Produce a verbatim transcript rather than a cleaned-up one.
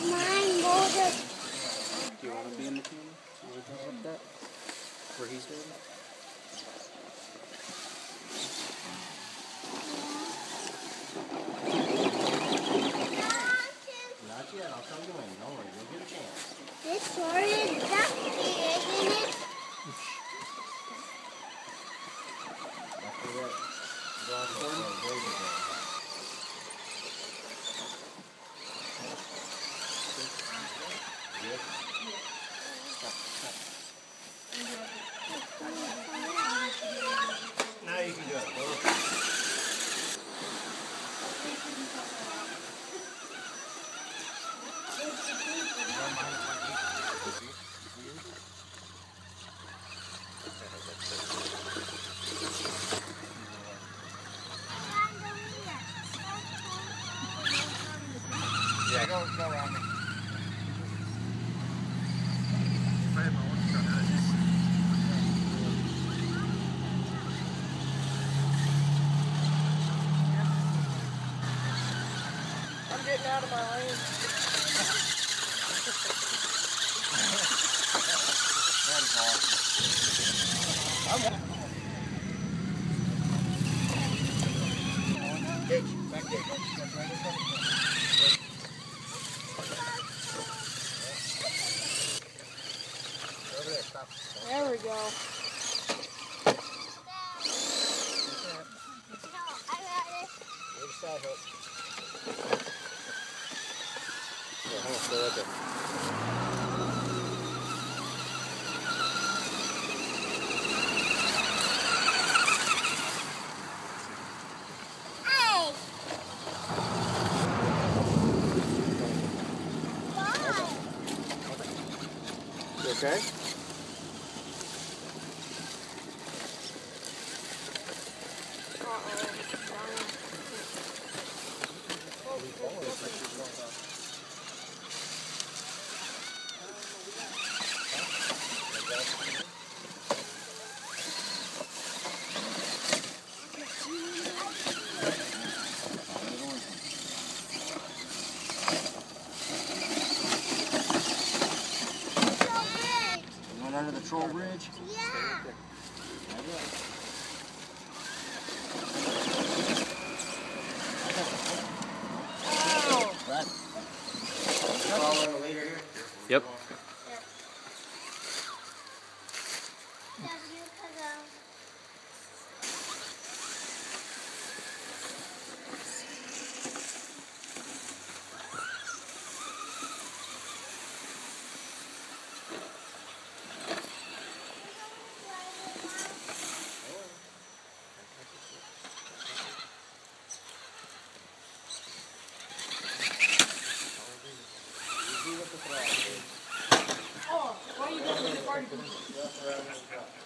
Mine molded. Do you want to be in the camera? You want to talk about that? Where he's going? Not yet. I'll come in. Don't worry. You'll get a chance. This sword is dusty, isn't it? After that, bronze sword, there you go. Yes. Now you can go. Go. Yeah, go, go around me. I'm getting out of my lane. That is awesome. Ditch, back ditch. That's right in front of you. Over there, stop. There we go. Where's the side hook? Yeah, hold on, stay right there. You okay? Went under the troll bridge? Yeah. Right. Following the leader here? Yep. Oh, why are you going to the party?